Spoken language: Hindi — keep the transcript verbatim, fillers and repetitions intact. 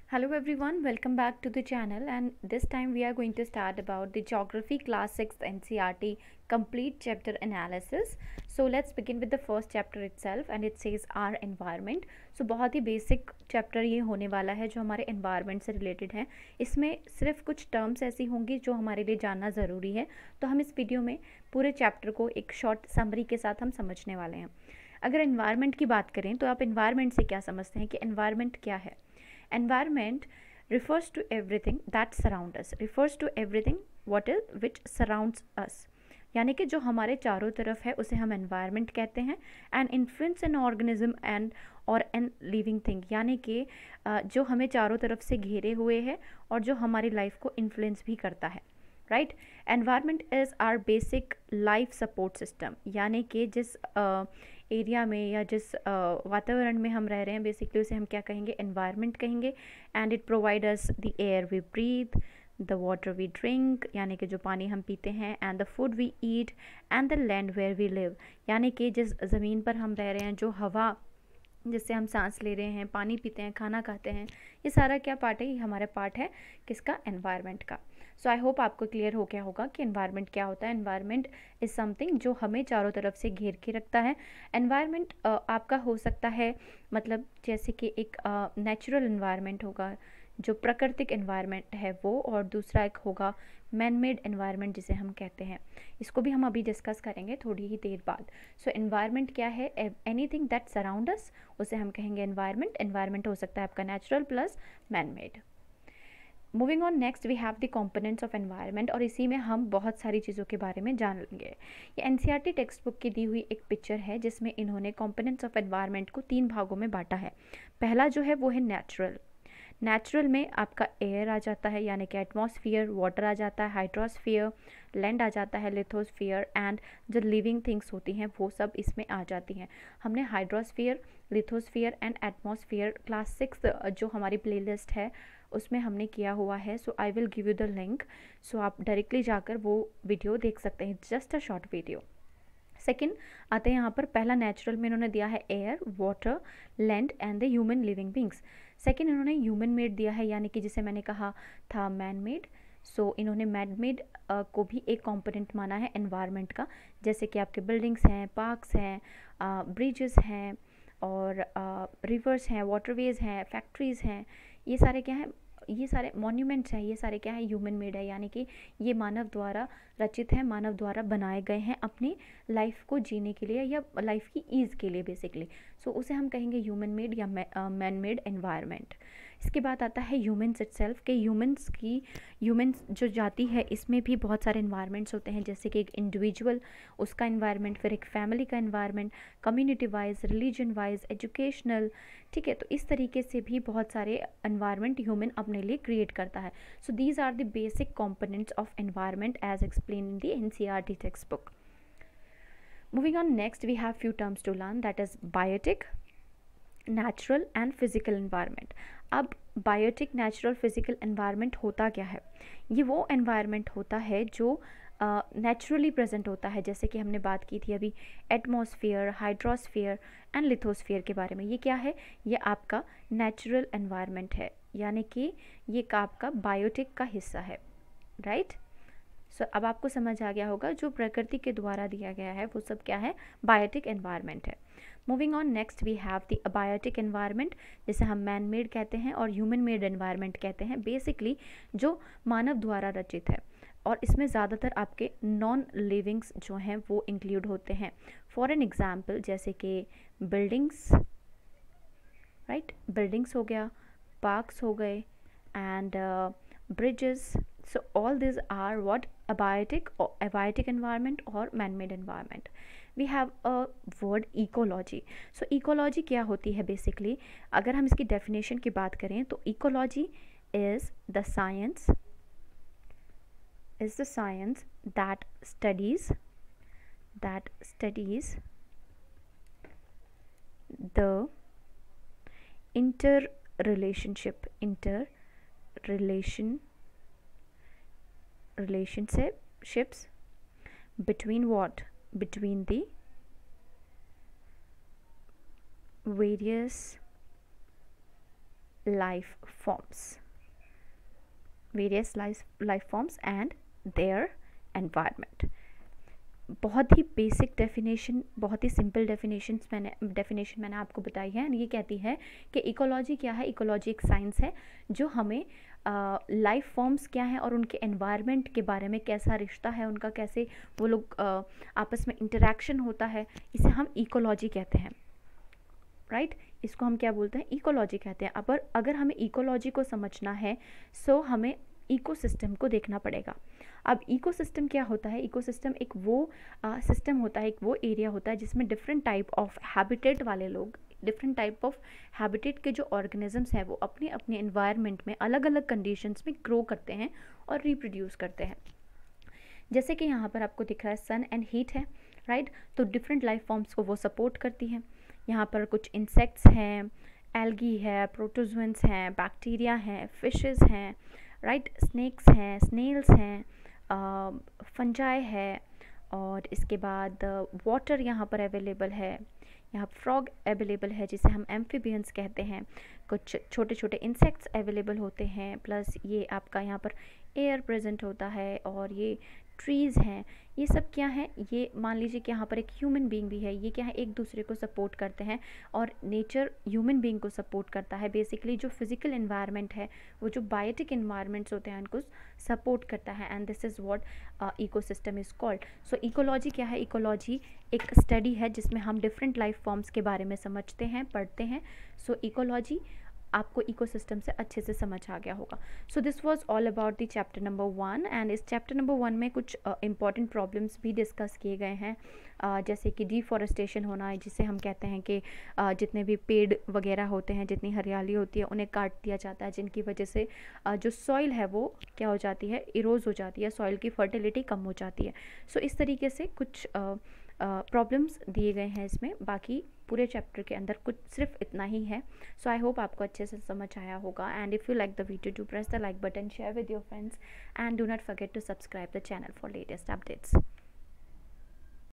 Hello everyone, welcome back to the channel, and this time we are going to start about the Geography Class six N C E R T complete chapter analysis. So let's begin with the first chapter itself, and it says our environment. So बहुत ही basic chapter ये होने वाला है जो हमारे environment से related है. इसमें सिर्फ कुछ terms ऐसी होंगी जो हमारे लिए जानना ज़रूरी है, तो हम इस वीडियो में पूरे chapter को एक short summary के साथ हम समझने वाले हैं. अगर environment की बात करें तो आप environment से क्या समझते हैं कि environment क्या है? Environment refers to everything that surround us, refers to everything what is which surrounds us. यानी कि जो हमारे चारों तरफ है उसे हम environment कहते हैं. and influence an organism and और एन लिविंग थिंग, यानी कि जो हमें चारों तरफ से घेरे हुए है और जो हमारी लाइफ को इन्फ्लुएंस भी करता है. Right, environment is our basic life support system, यानी कि जिस एरिया uh, में या जिस uh, वातावरण में हम रह रहे हैं बेसिकली उसे हम क्या कहेंगे, एनवायरनमेंट कहेंगे. And it provide us the air we breathe, the water we drink, यानी कि जो पानी हम पीते हैं, and the food we eat, and the land where we live, यानी कि जिस ज़मीन पर हम रह रहे हैं, जो हवा जिससे हम सांस ले रहे हैं, पानी पीते हैं, खाना खाते हैं, ये सारा क्या पार्ट है, ये हमारा पार्ट है किसका, एनवायरनमेंट का. सो आई होप आपको क्लियर हो गया होगा कि एनवायरनमेंट क्या होता है. एनवायरनमेंट इज़ समथिंग जो हमें चारों तरफ से घेर के रखता है. एनवायरनमेंट आपका हो सकता है मतलब जैसे कि एक नेचुरल uh, एनवायरनमेंट होगा जो प्राकृतिक एनवायरनमेंट है वो, और दूसरा एक होगा मैन मेड एनवायरनमेंट जिसे हम कहते हैं. इसको भी हम अभी डिस्कस करेंगे थोड़ी ही देर बाद. सो एनवायरनमेंट क्या है, एनीथिंग दैट सराउंड अस उसे हम कहेंगे एनवायरनमेंट. एनवायरनमेंट हो सकता है आपका natural plus man made. Moving on next we have the components of environment, और इसी में हम बहुत सारी चीज़ों के बारे में जान लेंगे. ये एनसीईआरटी टेक्स्ट बुक की दी हुई एक पिक्चर है जिसमें इन्होंने कंपोनेंट्स ऑफ एनवायरनमेंट को तीन भागों में बांटा है. पहला जो है वो है नेचुरल. नेचुरल में आपका एयर आ जाता है, यानी कि एटमॉस्फेयर, वाटर आ जाता है, हाइड्रोस्फीयर, लैंड आ जाता है, लिथोस्फीयर, एंड जो लिविंग थिंग्स होती हैं वो सब इसमें आ जाती हैं. हमने hydrosphere, lithosphere and atmosphere class six जो हमारी प्लेलिस्ट है उसमें हमने किया हुआ है. So I will give you the link, so आप डायरेक्टली जाकर वो वीडियो देख सकते हैं, just a short video. Second आते हैं यहाँ पर, पहला नेचुरल में इन्होंने दिया है air, water, land and the human living beings. Second इन्होंने ह्यूमन मेड दिया है, यानी कि जिसे मैंने कहा था मैन मेड. सो इन्होंने मैन मेड को भी एक कंपोनेंट माना है एनवायरनमेंट का, जैसे कि आपके बिल्डिंग्स हैं, पार्क्स हैं, ब्रिजेस हैं, और रिवर्स हैं, वाटरवेज हैं, फैक्ट्रीज़ हैं, ये सारे क्या हैं, ये सारे मॉन्यूमेंट्स हैं, ये सारे क्या है, ह्यूमन मेड है, यानी कि ये मानव द्वारा रचित है, मानव द्वारा बनाए गए हैं अपनी लाइफ को जीने के लिए या लाइफ की ईज़ के लिए बेसिकली. सो उसे हम कहेंगे ह्यूमन मेड या मैन मेड एनवायरनमेंट. इसके बाद आता है ह्यूमन्स इटसेल्फ के ह्यूमन्स की ह्यूमन्स जो जाति है इसमें भी बहुत सारे एनवायरनमेंट्स होते हैं, जैसे कि एक इंडिविजुअल उसका एनवायरनमेंट, फिर एक फैमिली का environment, community wise, religion wise, educational. ठीक है, तो इस तरीके से भी बहुत सारे एनवायरनमेंट ह्यूमन अपने लिए क्रिएट करता है. So these are the basic components of environment as explain in the NCERT textbook. Moving on, next we have few terms to learn, that is biotic, natural and physical environment. अब बायोटिक, नेचुरल, फिजिकल एनवायरनमेंट होता क्या है? ये वो एनवायरनमेंट होता है जो नेचुरली uh, प्रेजेंट होता है, जैसे कि हमने बात की थी अभी एटमॉस्फेयर, हाइड्रोस्फीयर एंड लिथोस्फीयर के बारे में. ये क्या है? ये आपका नेचुरल एनवायरनमेंट है, यानी कि ये आपका बायोटिक का हिस्सा है. Right right? सो so, अब आपको समझ आ गया होगा जो प्रकृति के द्वारा दिया गया है वो सब क्या है, बायोटिक एनवायरनमेंट है. Moving on next we have the abiotic environment, जिसे हम मैन मेड कहते हैं और ह्यूमन मेड एनवायरनमेंट कहते हैं, बेसिकली जो मानव द्वारा रचित है, और इसमें ज़्यादातर आपके नॉन लिविंग्स जो हैं वो इंक्लूड होते हैं. फॉर एन एग्जाम्पल जैसे कि बिल्डिंग्स, राइट, बिल्डिंग्स हो गया, पार्क्स हो गए, and bridges. So all these are what, abiotic or abiotic environment or man-made environment. We have a word ecology. So ecology क्या होती है basically? अगर हम इसकी definition की बात करें तो ecology is the science is the science that studies that studies the interrelationship interrelation relationships between what, between the various life forms, various life life forms and their environment. बहुत ही बेसिक डेफिनेशन, बहुत ही सिंपल डेफिनेशन मैंने डेफिनेशन मैंने आपको बताई है, ये कहती है कि इकोलॉजी क्या है। इकोलॉजी एक साइंस है जो हमें लाइफ uh, फॉर्म्स क्या हैं और उनके एनवायरनमेंट के बारे में, कैसा रिश्ता है उनका, कैसे वो लोग uh, आपस में इंटरेक्शन होता है, इसे हम इकोलॉजी कहते हैं, राइट right? इसको हम क्या बोलते हैं, इकोलॉजी कहते हैं। अब अगर हमें इकोलॉजी को समझना है सो हमें इकोसिस्टम को देखना पड़ेगा। अब इकोसिस्टम क्या होता है, इकोसिस्टम एक वो सिस्टम uh, होता है, एक वो एरिया होता है जिसमें डिफरेंट टाइप ऑफ हैबिटेट वाले लोग, डिफरेंट टाइप ऑफ हैबिटेट के जो ऑर्गेनिजम्स हैं वो अपने अपने एनवायरनमेंट में अलग अलग कंडीशंस में ग्रो करते हैं और रिप्रोड्यूस करते हैं। जैसे कि यहाँ पर आपको दिख रहा है सन एंड हीट है, राइट, तो डिफरेंट लाइफ फॉर्म्स को वो सपोर्ट करती हैं। यहाँ पर कुछ इंसेक्ट्स हैं, एल्गी है, प्रोटोजोएंस हैं, बैक्टीरिया हैं, फिशेस हैं, राइट, स्नेक्स हैं, स्नेल्स हैं, फंजाई है, और इसके बाद वाटर यहाँ पर अवेलेबल है, यहाँ फ्रॉग अवेलेबल है जिसे हम एम्फीबियंस कहते हैं, कुछ छोटे छोटे इंसेक्ट्स अवेलेबल होते हैं, प्लस ये आपका यहाँ पर एयर प्रेजेंट होता है, और ये ट्रीज़ हैं। ये सब क्या है, ये मान लीजिए कि यहाँ पर एक ह्यूमन बीइंग भी है, ये क्या है, एक दूसरे को सपोर्ट करते हैं और नेचर ह्यूमन बीइंग को सपोर्ट करता है। बेसिकली जो फिजिकल एनवायरनमेंट है वो जो बायोटिक एनवायरनमेंट्स होते हैं उनको सपोर्ट करता है, and this is what ecosystem is called. So ecology क्या है, इकोलॉजी एक स्टडी है जिसमें हम डिफरेंट लाइफ फॉर्म्स के बारे में समझते हैं, पढ़ते हैं। सो so, इकोलॉजी आपको इकोसिस्टम से अच्छे से समझ आ गया होगा। So this was all about the chapter number one, and इस चैप्टर नंबर वन में कुछ इंपॉर्टेंट uh, प्रॉब्लम्स भी डिस्कस किए गए हैं, uh, जैसे कि डिफॉरेस्टेशन होना है, जिसे हम कहते हैं कि uh, जितने भी पेड़ वगैरह होते हैं, जितनी हरियाली होती है उन्हें काट दिया जाता है, जिनकी वजह से uh, जो सॉइल है वो क्या हो जाती है, इरोज हो जाती है, सॉइल की फर्टिलिटी कम हो जाती है। सो so, इस तरीके से कुछ uh, प्रॉब्लम्स uh, दिए गए हैं इसमें। बाकी पूरे चैप्टर के अंदर कुछ सिर्फ इतना ही है। सो आई होप आपको अच्छे से समझ आया होगा, and if you like the video do press the like button, share with your friends, and do not forget to subscribe the channel for latest updates.